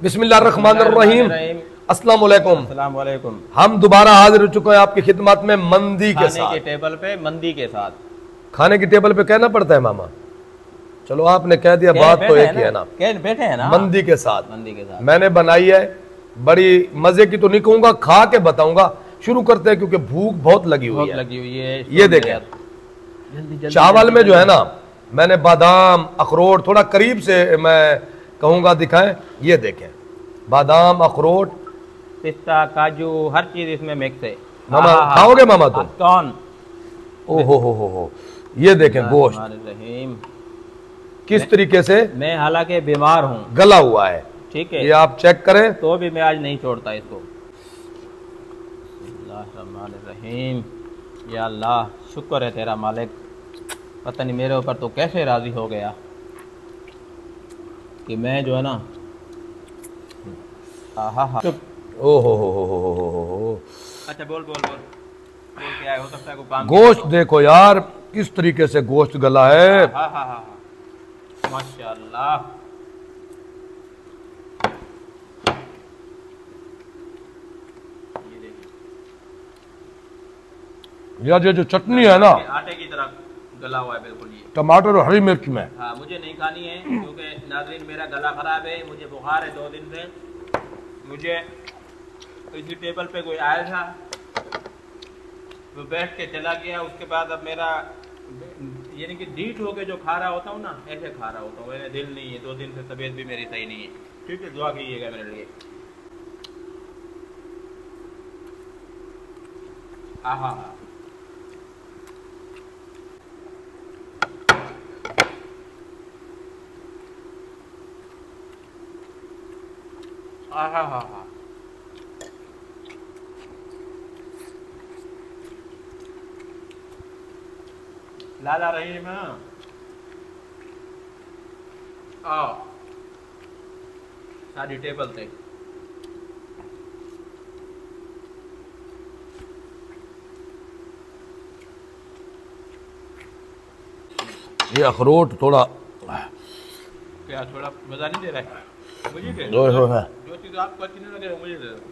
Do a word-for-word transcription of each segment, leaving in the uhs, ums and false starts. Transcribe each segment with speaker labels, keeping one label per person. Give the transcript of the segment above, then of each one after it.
Speaker 1: बिस्मिल्लाहिर्रहमानिर्रहीम। अस्सलाम वालेकुम।
Speaker 2: अस्सलाम वालेकुम।
Speaker 1: हम दोबारा हाजिर हो चुके हैं आपकी खिदमत में मंदी के साथ,
Speaker 2: खाने के टेबल पे मंदी के साथ।
Speaker 1: खाने की टेबल पे कहना पड़ता है मामा, चलो आपने कह दिया, बात तो एक ही है ना,
Speaker 2: बैठे हैं ना,
Speaker 1: मंदी के साथ।
Speaker 2: मंदी के साथ
Speaker 1: मैंने बनाई है, बड़ी मजे की तो नहीं कहूंगा, खा के बताऊंगा। शुरू करते हैं क्योंकि भूख बहुत लगी हुई है।
Speaker 2: लगी हुई है।
Speaker 1: ये देखें, चावल में जो है ना, मैंने बादाम, अखरोट, थोड़ा करीब से मैं कहूंगा दिखाएं। ये देखें, बादाम, अखरोट,
Speaker 2: पिस्ता, काजू, हर चीज इसमें मिक्स है।
Speaker 1: मामा खाओगे मामा तुम?
Speaker 2: कौन?
Speaker 1: ओ हो हो हो हो ये देखें गोश्त किस तरीके से, मैं
Speaker 2: हालांकि बीमार हूँ,
Speaker 1: गला हुआ है,
Speaker 2: ठीक है,
Speaker 1: ये आप चेक करें,
Speaker 2: तो भी मैं आज नहीं छोड़ता इसको। रहीम, या अल्लाह शुक्र है तेरा मालिक, पता नहीं मेरे ऊपर तो कैसे राजी हो गया कि मैं जो है ना, आहा हा।
Speaker 1: ओ हो हो हो हो हो हो।
Speaker 2: अच्छा बोल बोल बोल बोल क्या है, हो सकता है कोई काम।
Speaker 1: गोश्त देखो यार किस तरीके से गोश्त गला है।
Speaker 2: हाँ हाँ हाँ माशाल्लाह।
Speaker 1: यार ये जो चटनी है ना,
Speaker 2: आटे की तरह गला हुआ है बिल्कुल। ये
Speaker 1: टमाटर और हरी मिर्च में।
Speaker 2: हाँ मुझे नहीं खानी है क्योंकि नाज़रीन मेरा गला खराब है, मुझे बुखार है दो दिन से। मुझे इसी टेबल पे कोई आया था, वो बैठ के चला गया, उसके बाद अब मेरा यानी कि डीट होके जो खा रहा होता हूँ ना, ऐसे खा रहा होता हूँ। मेरा दिल नहीं है, दो दिन से तबीयत भी मेरी सही नहीं है। ठीक है, दुआ कीजिएगा मेरे लिए। हाँ हाँ हाँ हाँ हाँ हाँ हाँ लाला रहीम आओ सारी टेबल थे।
Speaker 1: ये अखरोट थोड़ा
Speaker 2: क्या थोड़ा मजा नहीं दे रहा है मुझे? दे
Speaker 1: जो
Speaker 2: जो चीज आपको अच्छी नहीं लगे मुझे दे दो।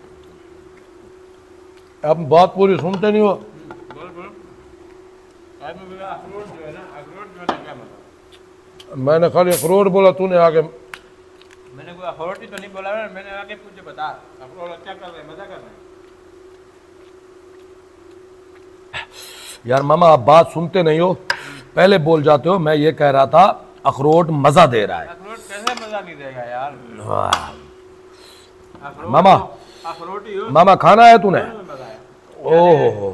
Speaker 1: अब बात पूरी सुनते नहीं हो।
Speaker 2: बोल बोल। आज मैं बोला अखरोट जो है ना, अखरोट जो है क्या मतलब?
Speaker 1: मैंने खाली अखरोट बोला, तूने आगे।
Speaker 2: मैंने कोई अखरोट ही तो नहीं बोला, मैंने आगे मुझे बता अखरोट क्या कर रहे हैं, मजा कर रहे हैं।
Speaker 1: यार मामा आप बात सुनते नहीं हो, पहले बोल जाते हो। मैं ये कह रहा था अखरोट मजा दे रहा है।
Speaker 2: अखरोट कैसे मजा नहीं देगा यार?
Speaker 1: मामा
Speaker 2: अखरोट ही हो।
Speaker 1: मामा खाना है तूने? ओह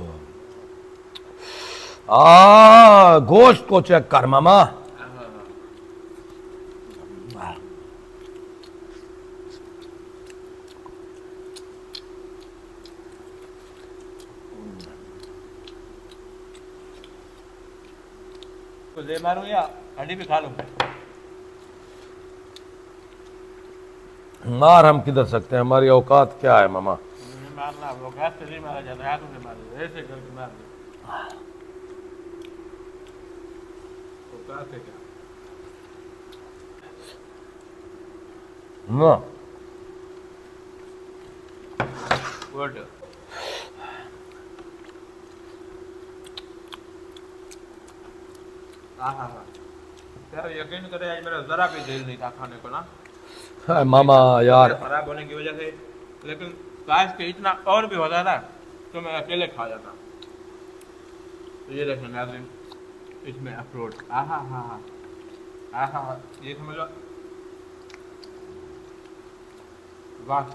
Speaker 1: आ गोश्त को चेक कर मामा।
Speaker 2: तो ले मारूं या हड्डी भी खा लूं?
Speaker 1: मार हम किधर सकते हैं, हमारी औकात क्या है मामा?
Speaker 2: मारना औकात से नहीं मारा जाता, हाथों से मार, ऐसे करके मार दे। औकात से क्या
Speaker 1: ना
Speaker 2: गुड। हाँ हाँ हाँ तेरा यकीन करे आज मेरा जरा भी दिल नहीं था खाने को ना।
Speaker 1: हाँ, मामा यार
Speaker 2: खराब होने की वजह से, लेकिन काश के इतना और भी होता था तो मैं अकेले खा जाता। तो ये देखें नाज़रीन, इसमें अखरोट, आहा हा हा आहा हा, ये समझ लो वाह।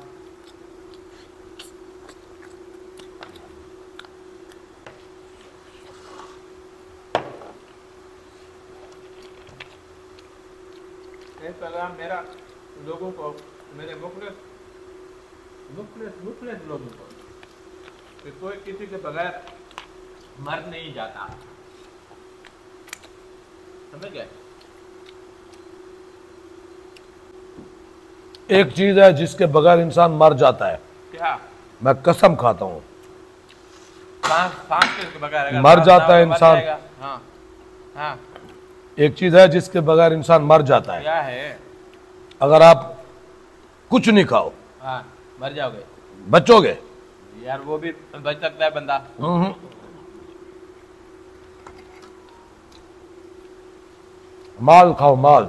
Speaker 2: ये पैगाम मेरा लोगों को, मेरे मुखलिस मुखलिस मुखलिस लोगों को, कि कोई किसी के बगैर मर नहीं जाता। समझ गए?
Speaker 1: एक चीज है जिसके बगैर इंसान मर जाता है।
Speaker 2: क्या?
Speaker 1: मैं कसम खाता हूँ,
Speaker 2: सांस सांस के बगैर
Speaker 1: मर जाता है इंसान।
Speaker 2: हाँ हाँ
Speaker 1: एक चीज है जिसके बगैर इंसान मर जाता है।
Speaker 2: क्या है?
Speaker 1: अगर आप कुछ नहीं खाओ।
Speaker 2: हाँ मर जाओगे,
Speaker 1: बचोगे
Speaker 2: यार, वो भी बच सकता है बंदा।
Speaker 1: हम्म। माल खाओ माल।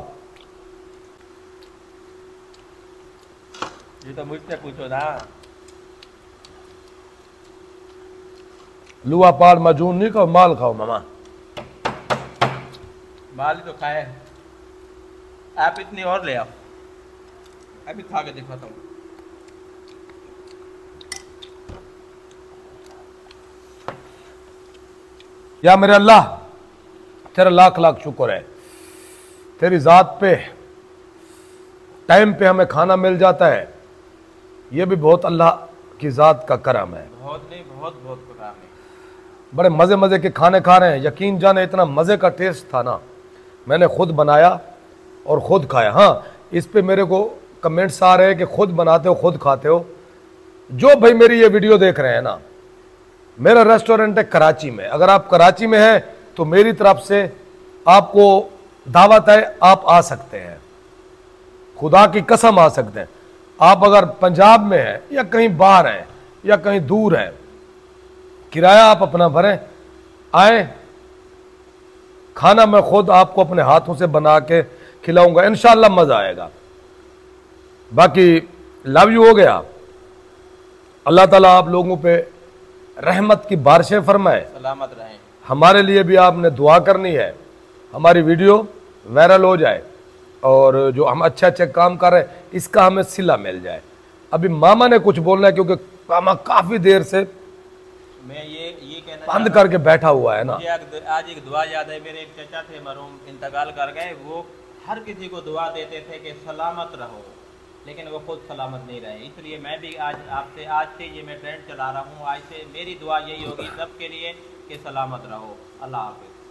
Speaker 2: ये तो मुझसे पूछो ना।
Speaker 1: लुआ पाल मजून नहीं खाओ, माल खाओ मामा।
Speaker 2: माल ही तो खाए। आप इतनी और ले आओ, अभी खा के दिखाता हूँ।
Speaker 1: या मेरे अल्लाह तेरा लाख लाख शुक्र है, तेरी ज़ात पे टाइम पे हमें खाना मिल जाता है, ये भी बहुत अल्लाह की ज़ात का करम है।
Speaker 2: बहुत नहीं, बहुत बहुत करम है।
Speaker 1: बड़े मज़े मज़े के खाने खा रहे हैं, यकीन जाने इतना मज़े का टेस्ट था ना, मैंने खुद बनाया और ख़ुद खाया। हाँ, इस पे मेरे को कमेंट्स आ रहे हैं कि खुद बनाते हो खुद खाते हो। जो भाई मेरी ये वीडियो देख रहे हैं ना, मेरा रेस्टोरेंट है कराची में, अगर आप कराची में हैं तो मेरी तरफ से आपको दावत है, आप आ सकते हैं, खुदा की कसम आ सकते हैं। आप अगर पंजाब में हैं या कहीं बाहर हैं या कहीं दूर हैं, किराया आप अपना भरें, आए, खाना मैं खुद आपको अपने हाथों से बना के खिलाऊंगा, इंशाल्लाह मजा आएगा। बाकी लव यू हो गया। अल्लाह ताला आप लोगों पे रहमत की बारिशें फरमाए,
Speaker 2: सलामत रहें।
Speaker 1: हमारे लिए भी आपने दुआ करनी है, हमारी वीडियो वायरल हो जाए और जो हम अच्छे अच्छे काम कर रहे हैं इसका हमें सिला मिल जाए। अभी मामा ने कुछ बोलना है क्योंकि मामा काफी देर से
Speaker 2: मैं ये ये कहना
Speaker 1: बंद करके बैठा हुआ है ना।
Speaker 2: मुझे आज आज एक दुआ याद है, मेरे एक चाचा थे मरहूम, इंतकाल कर गए। वो हर किसी को दुआ देते थे कि सलामत रहो, लेकिन वो खुद सलामत नहीं रहे। इसलिए मैं भी आज आपसे, आज से ये मैं ट्रेंड चला रहा हूँ, आज से मेरी दुआ यही होगी सबके लिए कि सलामत रहो। अल्लाह हाफिज़।